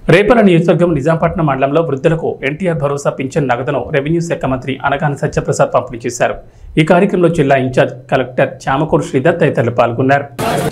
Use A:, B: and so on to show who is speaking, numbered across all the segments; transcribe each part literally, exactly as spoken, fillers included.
A: రేపల నియోజకవర్గం నిజాంపట్నం మండలంలో వృద్ధులకు ఎన్టీఆర్ భరోసా పింఛన్ నగదును రెవెన్యూ శాఖ మంత్రి అనగాని సత్యప్రసాద్ పంపిణీ చేశారు। ఈ కార్యక్రమంలో జిల్లా ఇన్ఛార్జ్ కలెక్టర్ చామకూరు శ్రీధర్ తదితరులు పాల్గొన్నారు।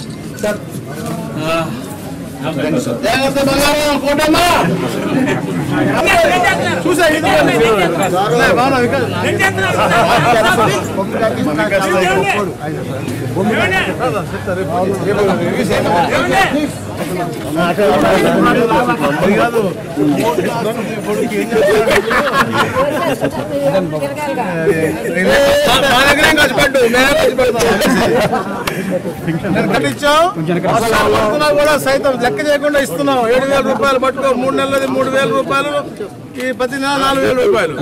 B: సైతం లెక్క చేయకుండా ఇస్తున్నాం। ఏడు వేల రూపాయలు పట్టుకో, మూడు నెలలది మూడు వేల రూపాయలు, ఈ ప్రతి నెల నాలుగు వేల రూపాయలు।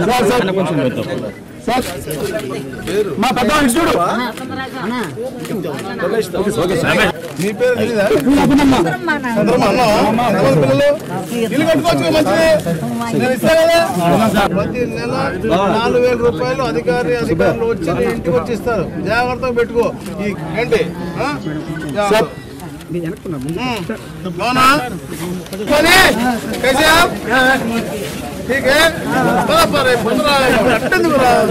B: మీ పేరు తెలీదా? ఇల్లు కట్టుకోవచ్చు మంచిది, నేను ఇస్తా కదా। ప్రతి నెల నాలుగు వేల రూపాయలు అధికారి అధికారులు వచ్చి ఇంటికి వచ్చి ఇస్తారు। జాగ్రత్తగా పెట్టుకో ఈ గంటే। कैसे आप ठीक है? बराबर है पंद्रह अट्ठन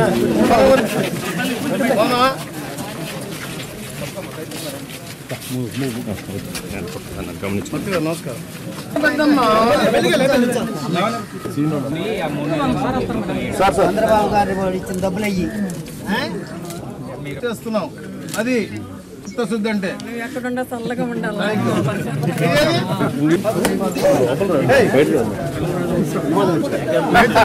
B: नमस्कार
C: చంద్రబాబు గారు ఇచ్చిన డబ్బులు అయ్యి
B: చేస్తున్నాం। అది శుద్ధి అంటే
D: ఎక్కడుండా చల్లగా ఉండాలి।